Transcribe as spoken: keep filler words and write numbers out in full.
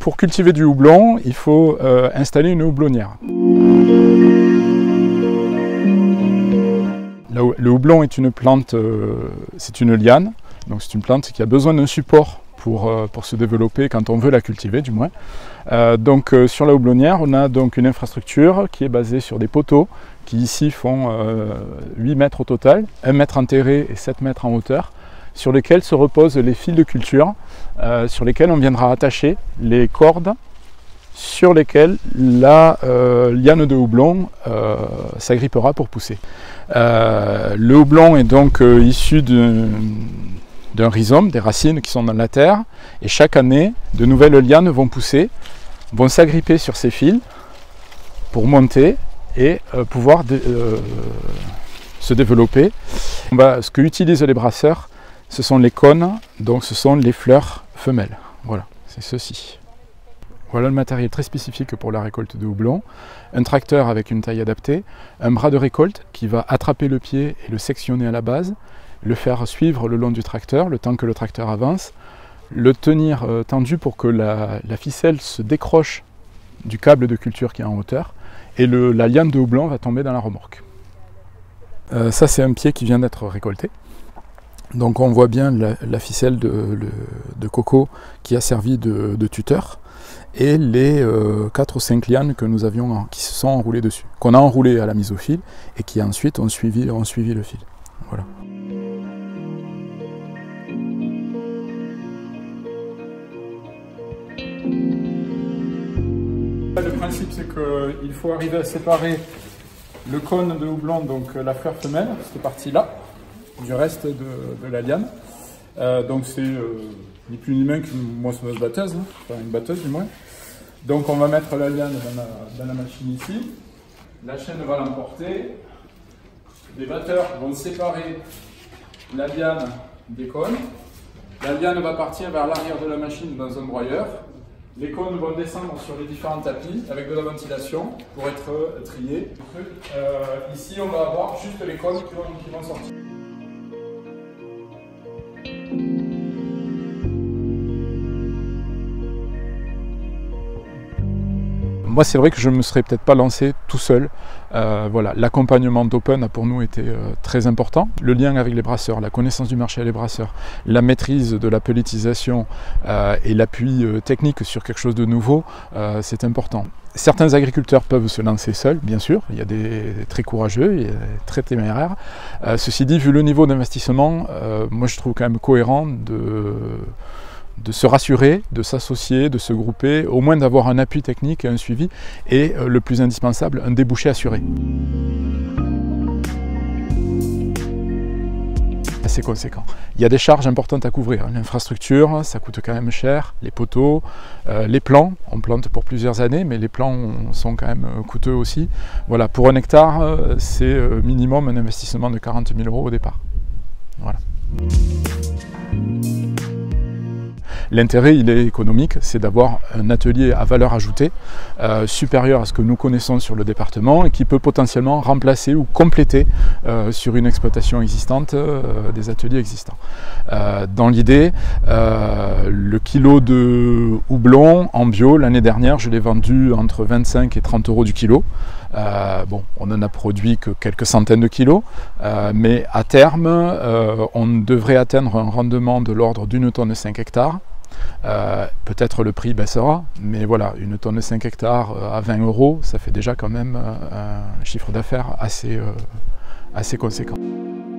Pour cultiver du houblon, il faut euh, installer une houblonnière. Le houblon est une plante, euh, c'est une liane, donc c'est une plante qui a besoin d'un support pour, euh, pour se développer quand on veut la cultiver du moins. Euh, donc euh, sur la houblonnière, on a donc une infrastructure qui est basée sur des poteaux qui ici font euh, huit mètres au total, un mètre enterré et sept mètres en hauteur, sur lesquels se reposent les fils de culture, euh, sur lesquels on viendra attacher les cordes sur lesquelles la euh, liane de houblon euh, s'agrippera pour pousser. Euh, le houblon est donc euh, issu d'un rhizome, des racines qui sont dans la terre, et chaque année, de nouvelles lianes vont pousser, vont s'agripper sur ces fils pour monter et euh, pouvoir de, euh, se développer. On va, ce que utilisent les brasseurs, ce sont les cônes, donc ce sont les fleurs femelles. Voilà, c'est ceci. Voilà le matériel très spécifique pour la récolte de houblon. Un tracteur avec une taille adaptée, un bras de récolte qui va attraper le pied et le sectionner à la base, le faire suivre le long du tracteur, le temps que le tracteur avance, le tenir euh, tendu pour que la, la ficelle se décroche du câble de culture qui est en hauteur, et le, la liane de houblon va tomber dans la remorque. Euh, ça c'est un pied qui vient d'être récolté. Donc on voit bien la, la ficelle de, le, de coco qui a servi de, de tuteur, et les euh, quatre ou cinq lianes que nous avions, qui se sont enroulées dessus, qu'on a enroulées à la mise au fil, et qui ensuite ont suivi, ont suivi le fil. Voilà. Le principe c'est qu'il faut arriver à séparer le cône de houblon, donc la fleur femelle, cette partie-là, du reste de, de la liane. Euh, donc c'est euh, ni plus ni moins qu'une moissonneuse batteuse, hein, enfin une batteuse du moins. Donc on va mettre la liane dans la, dans la machine ici. La chaîne va l'emporter. Les batteurs vont séparer la liane des cônes. La liane va partir vers l'arrière de la machine dans un broyeur. Les cônes vont descendre sur les différents tapis avec de la ventilation pour être triés. Euh, ici on va avoir juste les cônes qui vont, qui vont sortir. Moi, c'est vrai que je ne me serais peut-être pas lancé tout seul. Euh, voilà, l'accompagnement d'Open a pour nous été euh, très important. Le lien avec les brasseurs, la connaissance du marché à les brasseurs, la maîtrise de la pelletisation euh, et l'appui euh, technique sur quelque chose de nouveau, euh, c'est important. Certains agriculteurs peuvent se lancer seuls, bien sûr. Il y a des, des très courageux, il y a des très téméraires. Euh, ceci dit, vu le niveau d'investissement, euh, moi je trouve quand même cohérent de... de se rassurer, de s'associer, de se grouper, au moins d'avoir un appui technique et un suivi, et euh, le plus indispensable, un débouché assuré. Assez conséquent. Il y a des charges importantes à couvrir. L'infrastructure, ça coûte quand même cher, les poteaux, euh, les plants, on plante pour plusieurs années, mais les plants sont quand même coûteux aussi. Voilà, pour un hectare, c'est minimum un investissement de quarante mille euros au départ. Voilà. L'intérêt, il est économique, c'est d'avoir un atelier à valeur ajoutée euh, supérieur à ce que nous connaissons sur le département et qui peut potentiellement remplacer ou compléter euh, sur une exploitation existante euh, des ateliers existants. Euh, dans l'idée, euh, le kilo de houblon en bio, l'année dernière, je l'ai vendu entre vingt-cinq et trente euros du kilo. Euh, bon, on n'en a produit que quelques centaines de kilos, euh, mais à terme, euh, on devrait atteindre un rendement de l'ordre d'une tonne cinq hectares. Euh, peut-être le prix baissera, mais voilà, une tonne de cinq hectares à vingt euros, ça fait déjà quand même un chiffre d'affaires assez, euh, assez conséquent.